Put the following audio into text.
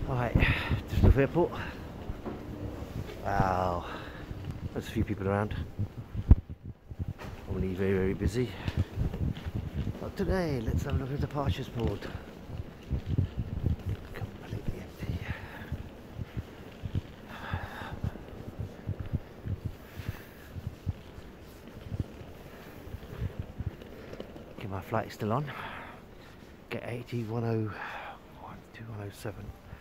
Alright, Düsseldorf Airport. Wow, there's a few people around. Normally very busy. But today, let's have a look at the departures board. Completely empty. Okay, my flight's still on. Get 8101 2107.